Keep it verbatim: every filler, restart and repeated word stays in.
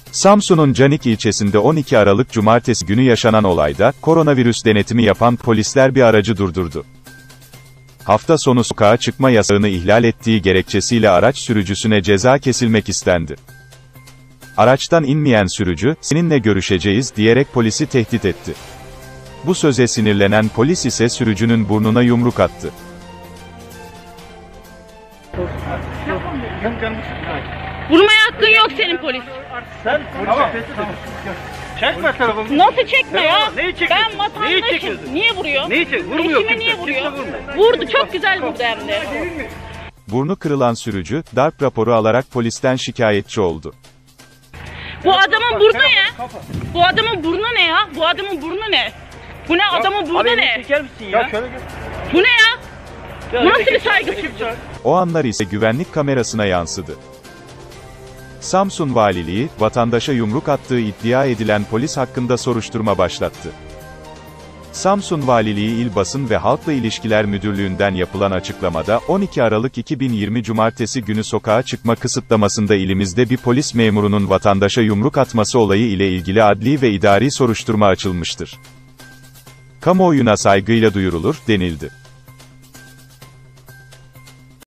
Samsun'un Canik ilçesinde on iki Aralık Cumartesi günü yaşanan olayda, koronavirüs denetimi yapan polisler bir aracı durdurdu. Hafta sonu sokağa çıkma yasağını ihlal ettiği gerekçesiyle araç sürücüsüne ceza kesilmek istendi. Araçtan inmeyen sürücü, "Seninle görüşeceğiz" diyerek polisi tehdit etti. Bu söze sinirlenen polis ise sürücünün burnuna yumruk attı. Vurmaya hakkın yok senin polis. Sen tamam. Çekme telefonu. Nasıl çekme ya? Neyi çekiyorsun? Ben vatandaşım. Niye vuruyor? Neyi çek? Vurmuyor. Eşime niye vuruyor? Vurdu, çok güzel vurdu hem de. Burnu kırılan sürücü, darp raporu alarak polisten şikayetçi oldu. Bu adamın burnu ne? Bu adamın burnu ne ya? Bu adamın burnu ne? Bu ne adamın burnu Abi ne? çeker misin ya? Ya şöyle gel. Bu ne ya? Bu nasıl bir saygısızlık? O anlar ise güvenlik kamerasına yansıdı. Samsun Valiliği, vatandaşa yumruk attığı iddia edilen polis hakkında soruşturma başlattı. Samsun Valiliği İl Basın ve Halkla İlişkiler Müdürlüğü'nden yapılan açıklamada, on iki Aralık iki bin yirmi Cumartesi günü sokağa çıkma kısıtlamasında ilimizde bir polis memurunun vatandaşa yumruk atması olayı ile ilgili adli ve idari soruşturma açılmıştır. Kamuoyuna saygıyla duyurulur, denildi.